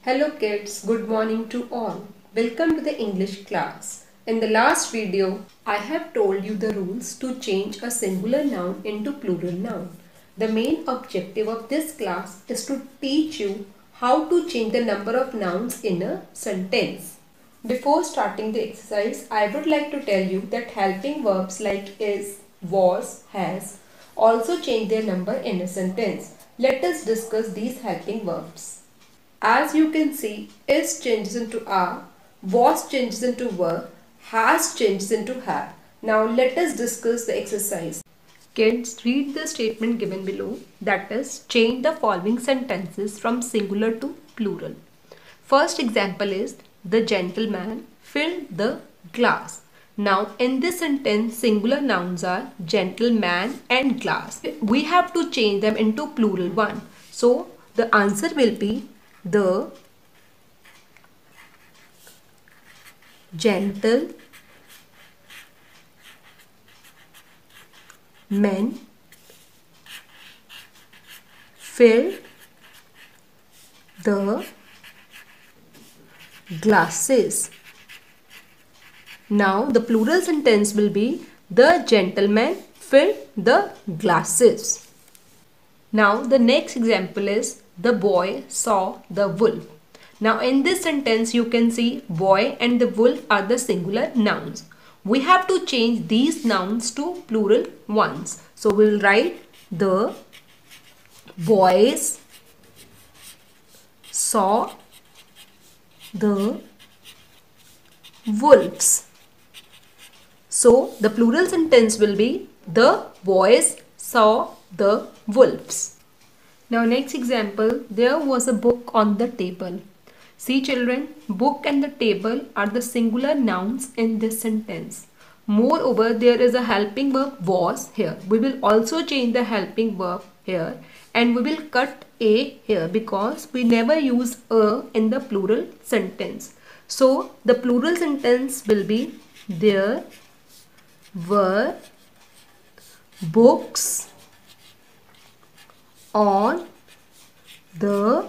Hello kids, good morning to all. Welcome to the English class. In the last video, I have told you the rules to change a singular noun into plural noun. The main objective of this class is to teach you how to change the number of nouns in a sentence. Before starting the exercise, I would like to tell you that helping verbs like is, was, has also change their number in a sentence. Let us discuss these helping verbs. As you can see, is changes into are, was changes into were, has changes into have. Now let us discuss the exercise. Kids, read the statement given below, that is, change the following sentences from singular to plural. First example is, the gentleman filled the glass. Now in this sentence, singular nouns are gentleman and glass. We have to change them into plural one. So the answer will be the gentleman filled the glasses. Now the plural sentence will be the gentleman filled the glasses. Now the next example is the boy saw the wolf. Now in this sentence you can see boy and the wolf are the singular nouns. We have to change these nouns to plural ones. So we will write the boys saw the wolves. So the plural sentence will be the boys saw the wolves. Now next example, there was a book on the table. See children, book and the table are the singular nouns in this sentence. Moreover, there is a helping verb was here. We will also change the helping verb here and we will cut a here because we never use a in the plural sentence. So the plural sentence will be there were books on the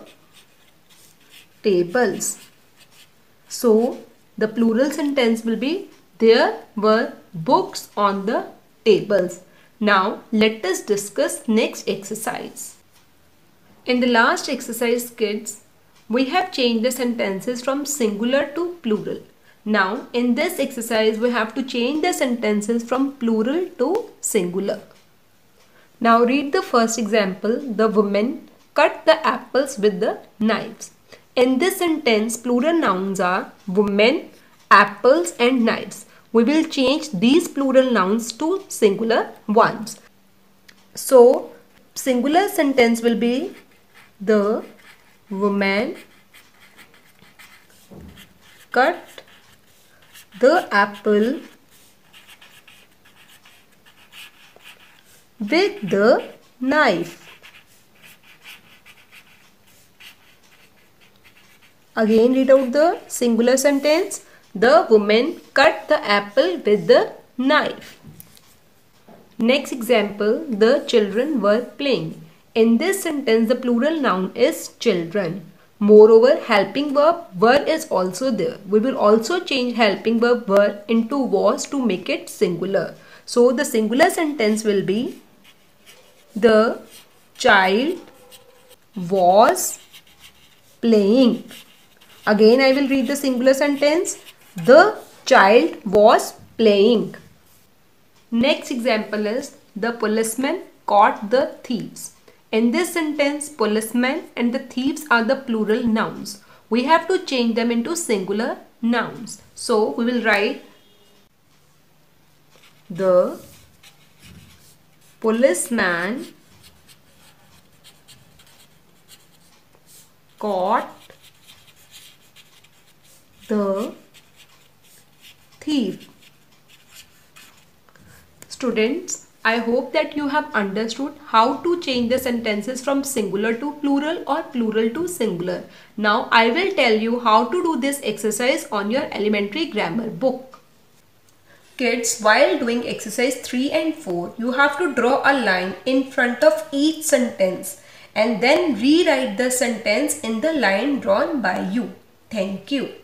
tables. So the plural sentence will be there were books on the tables. Now let us discuss next exercise. In the last exercise kids, we have changed the sentences from singular to plural. Now in this exercise we have to change the sentences from plural to singular. Now read the first example. The woman cut the apples with the knives. In this sentence, plural nouns are women, apples and knives. We will change these plural nouns to singular ones. So, singular sentence will be the woman cut the apple with the knife. Again read out the singular sentence. The woman cut the apple with the knife. Next example, the children were playing. In this sentence, the plural noun is children. Moreover, helping verb were is also there. We will also change helping verb were into was to make it singular. So the singular sentence will be the child was playing. Again I will read the singular sentence. The child was playing. Next example is the policeman caught the thieves. In this sentence, policeman and the thieves are the plural nouns. We have to change them into singular nouns. So we will write the policeman caught the thief. Students, I hope that you have understood how to change the sentences from singular to plural or plural to singular. Now I will tell you how to do this exercise on your elementary grammar book. Kids, while doing exercise 3 and 4, you have to draw a line in front of each sentence and then rewrite the sentence in the line drawn by you. Thank you.